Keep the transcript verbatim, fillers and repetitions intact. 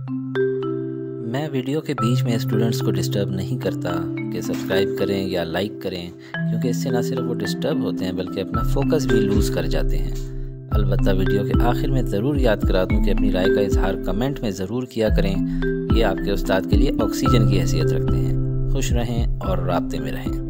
मैं वीडियो के बीच में स्टूडेंट्स को डिस्टर्ब नहीं करता कि सब्सक्राइब करें या लाइक करें, क्योंकि इससे ना सिर्फ वो डिस्टर्ब होते हैं बल्कि अपना फोकस भी लूज़ कर जाते हैं। अलबत्ता वीडियो के आखिर में ज़रूर याद करा दूं कि अपनी राय का इजहार कमेंट में ज़रूर किया करें। ये आपके उस्ताद के लिए ऑक्सीजन की हैसियत रखते हैं। खुश रहें और राब्ते में रहें।